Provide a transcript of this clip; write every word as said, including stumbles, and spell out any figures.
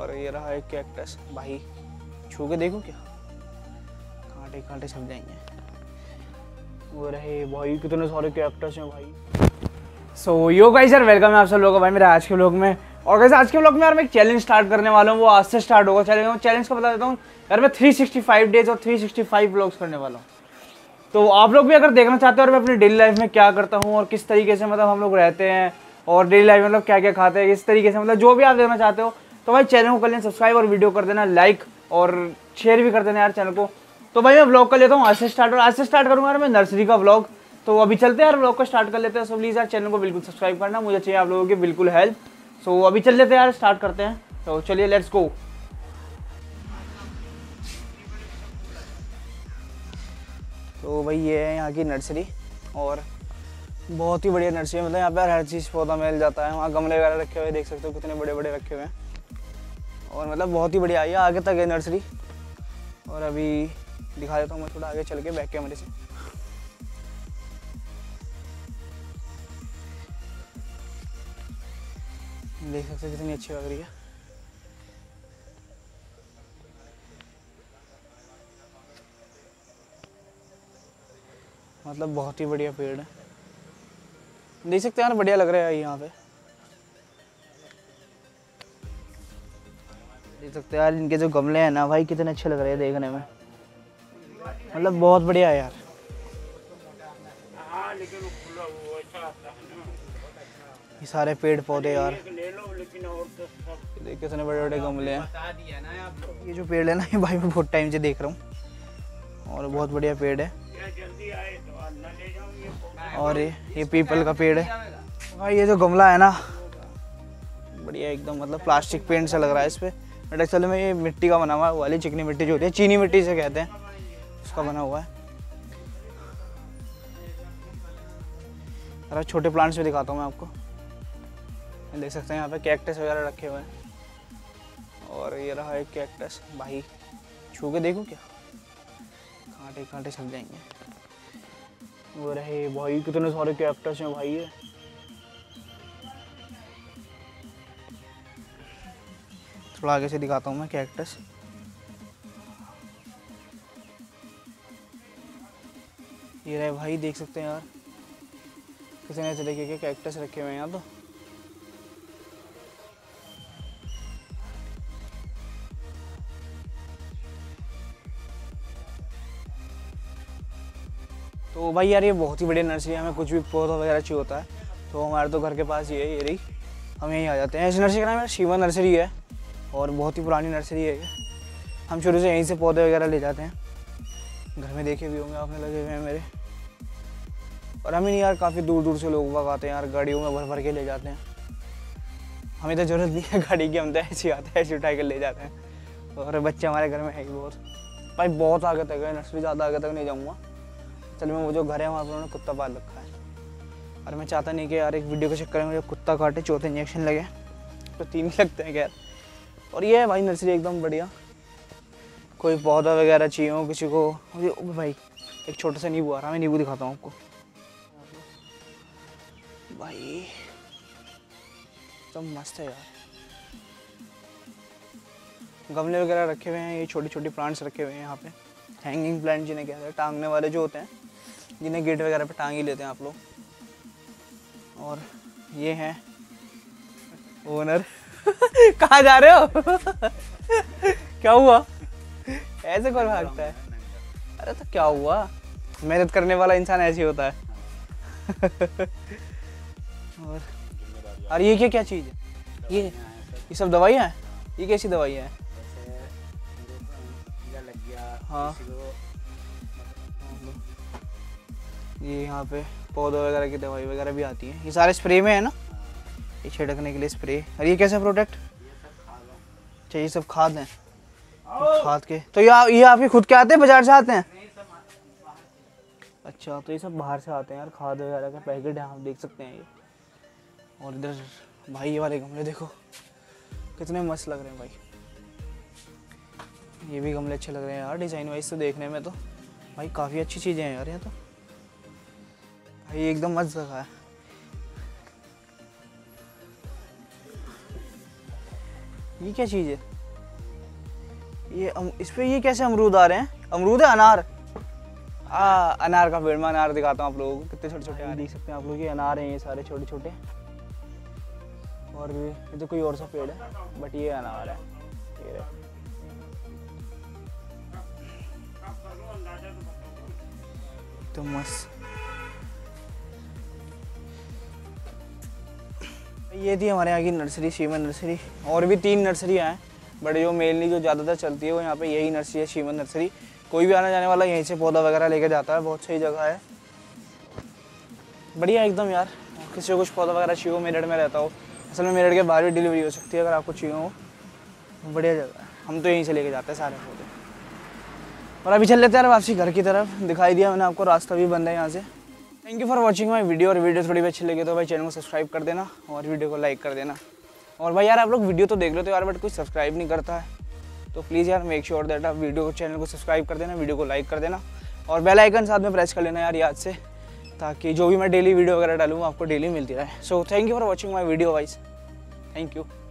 और ये रहा एक कैक्टस। भाई छू के देखो क्या, कांटे कांटे सब जाएंगे। वो रहे भाई कितने सारे कैक्टस हैं भाई। सो यो गाइस यार, वेलकम है आप सब लोगों का भाई मेरे आज के व्लॉग में। और गाइस आज के व्लॉग में यार मैं एक चैलेंज स्टार्ट करने वाला हूँ, वो आज से स्टार्ट होगा। चैलेंज चैलेंज का बता देता हूँ यार, मैं थ्री सिक्सटी फाइव डेज और थ्री सिक्सटी फाइव व्लॉग्स करने वाला हूँ। तो आप लोग भी अगर देखना चाहते हो और मैं अपनी डेली लाइफ में क्या करता हूँ और किस तरीके से मतलब हम लोग रहते हैं और डेली लाइफ में मतलब क्या क्या खाते हैं, इस तरीके से मतलब जो भी आप देखना चाहते हो तो भाई चैनल को कर लेना सब्सक्राइब और वीडियो कर देना लाइक और शेयर भी कर देना यार चैनल को। तो भाई मैं व्लॉग कर लेता हूँ आज से स्टार्ट, और आज से स्टार्ट करूँगा यार मैं नर्सरी का व्लॉग। तो अभी चलते हैं यार व्लॉग को स्टार्ट कर लेते हैं। सो प्लीज़ यार चैनल को बिल्कुल सब्सक्राइब करना, मुझे चाहिए आप लोगों की बिल्कुल हेल्प। सो अभी चल लेते हैं यार, स्टार्ट करते हैं। तो चलिए लेट्स गो। तो भाई ये है यहाँ की नर्सरी, और बहुत ही बढ़िया नर्सरी है। मतलब यहाँ पर हर चीज़ पौधा मिल जाता है। वहाँ गमले वगैरह रखे हुए देख सकते हो, कितने बड़े बड़े रखे हुए हैं। और मतलब बहुत ही बढ़िया है, आगे तक है नर्सरी। और अभी दिखा देता हूँ मैं थोड़ा आगे चल के बैक कैमरे से। देख सकते हो कितनी अच्छी लग रही है। मतलब बहुत ही बढ़िया पेड़ है, देख सकते हैं यार, बढ़िया लग रहा है यहाँ पे। देख सकते हैं यार इनके जो गमले हैं ना भाई, कितने अच्छे लग रहे हैं देखने में। मतलब बहुत बढ़िया है यार। ये सारे पेड़ पौधे यार, देख कितने बड़े बड़े गमले हैं। ये जो पेड़ है ना ये भाई मैं बहुत टाइम से देख रहा हूँ, और बहुत बढ़िया पेड़ है। और ये ये पीपल का पेड़ है भाई। ये जो गमला है ना बढ़िया एकदम, मतलब प्लास्टिक पेंट सा लग रहा है इस पे, बट एक्चुअली में ये मिट्टी का बना हुआ है, वाली चिकनी मिट्टी जो होती है, चीनी मिट्टी से कहते हैं, उसका बना हुआ है। अरे छोटे प्लांट्स भी दिखाता हूँ मैं आपको। देख सकते हैं यहाँ पे कैक्टस वगैरह रखे हुए हैं। और ये रहा एक कैक्टस। भाई छू के देखो क्या, कांटे कांटे सब जाएंगे। वो रहे भाई कितने सारे कैक्टस हैं भाई। ये थोड़ा आगे से दिखाता हूँ मैं कैक्टस। ये रहे भाई, देख सकते हैं यार कितने तरीके के कैक्टस रखे हुए हैं यहाँ। तो तो भाई यार ये बहुत ही बढ़िया नर्सरी है। हमें कुछ भी पौधा वगैरह चाहिए होता है तो हमारे तो घर के पास ये है, ये रही, हम यहीं आ जाते हैं। इस नर्सरी का नाम है शिवा नर्सरी है, और बहुत ही पुरानी नर्सरी है। हम शुरू से यहीं से पौधे वगैरह ले जाते हैं। घर में देखे भी होंगे आपने, लगे हुए हैं मेरे। और हमें नहीं यार, काफ़ी दूर दूर से लोग बाग आते हैं यार, गाड़ियों में भर भर के ले जाते हैं। हमें तो ज़रूरत नहीं है गाड़ी की, हम तो ऐसे आते हैं, ऐसे उठा कर ले जाते हैं। और बच्चे हमारे घर में है ही बहुत भाई, बहुत आगे तक है नर्सरी, ज़्यादा आगे तक नहीं जाऊँगा। चल मैं वो जो घर है वहाँ पर उन्होंने कुत्ता पाल रखा है, और मैं चाहता नहीं कि यार एक वीडियो के चक्कर में मुझे कुत्ता काटे, चौथे इंजेक्शन लगे, तो तीन ही लगते हैं खैर। और ये है भाई नर्सरी एकदम बढ़िया। कोई पौधा वगैरह चाहिए हो किसी को, भाई एक छोटा सा नींबू आ रहा है, मैं नींबू दिखाता हूँ आपको भाई, तो मस्त है यार। गमले वगैरह रखे हुए हैं, ये छोटी छोटी प्लांट्स रखे हुए हैं यहाँ पे, हैंगिंग प्लांट जिन्हें कहते हैं, टांगने वाले जो होते हैं, जिन्हें गेट वगैरह पे टांग ही लेते हैं आप लोग। और ये हैं ओनर कहाँ जा रहे हो क्या हुआ, ऐसे कौन भागता है? अरे तो क्या हुआ, मेहनत करने वाला इंसान ऐसे ही होता है और और ये क्या क्या चीज़ है? ये ये सब दवाइयाँ हैं? ये कैसी दवाइयाँ हैं? हाँ ये यहाँ पे पौधों वगैरह की दवाई वगैरह भी आती है। ये सारे स्प्रे में है ना, ये छिड़कने के लिए स्प्रे। और ये कैसा प्रोडक्ट? अच्छा ये सब खाद हैं, खाद के। तो ये ये आपके खुद के आते हैं, बाजार से आते हैं? अच्छा तो ये सब बाहर से आते हैं यार, खाद वगैरह का पैकेट है, आप देख सकते हैं ये। और इधर भाई ये वाले गमले देखो कितने मस्त लग रहे हैं भाई। ये भी गमले अच्छे लग रहे हैं यार डिज़ाइन वाइज तो देखने में। तो भाई काफ़ी अच्छी चीज़ें हैं यार यहाँ तो भाई, एकदम मस्त जगह है। ये क्या चीज़ है? ये अम, इस पे ये कैसे अमरूद आ रहे हैं? अमरूद है अनार? आ, अनार का पेड़। मैं अनार दिखाता हूँ आप लोगों को, कितने छोटे छोटे देख सकते हैं आप लोग। ये अनार हैं, ये सारे छोटे छोटे। और ये तो कोई और सा पेड़ है, बट ये अनार है। ये तो मस्त। ये थी हमारे यहाँ की नर्सरी, शीमन नर्सरी। और भी तीन नर्सरियाँ हैं, बट जो मेनली जो ज़्यादातर चलती है वो यहाँ पे यही नर्सरी है, शीमन नर्सरी। कोई भी आने जाने वाला यहीं से पौधा वगैरह लेके जाता है। बहुत सही जगह है, बढ़िया एकदम यार। किसी को कुछ पौधा वगैरह चाहिए हो, मेरठ में रहता हो, असल में मेरठ के बाहर भी डिलीवरी हो सकती है अगर आपको चाहिए हो। बढ़िया जगह है, हम तो यहीं से लेके जाते हैं सारे पौधे। और अभी चल लेते हैं वापसी घर की तरफ। दिखाई दिया मैंने आपको, रास्ता भी बंद है यहाँ से। Thank you for watching my video. और वीडियो थोड़ी भी अच्छी लगे तो भाई चैनल को सब्सक्राइब कर देना और वीडियो को लाइक कर देना। और भाई यार आप लोग वीडियो तो देख लेते हो यार, बट कोई सब्सक्राइब नहीं करता है, तो प्लीज़ यार मेक श्योर दैट आप वीडियो को, चैनल को सब्सक्राइब कर देना, वीडियो को लाइक कर देना और बेल आइकन साथ में प्रेस कर लेना यार याद से, ताकि जो भी मैं डेली वीडियो वगैरह डालूँ आपको डेली मिलती रहे। So thank you for watching my video guys, thank you.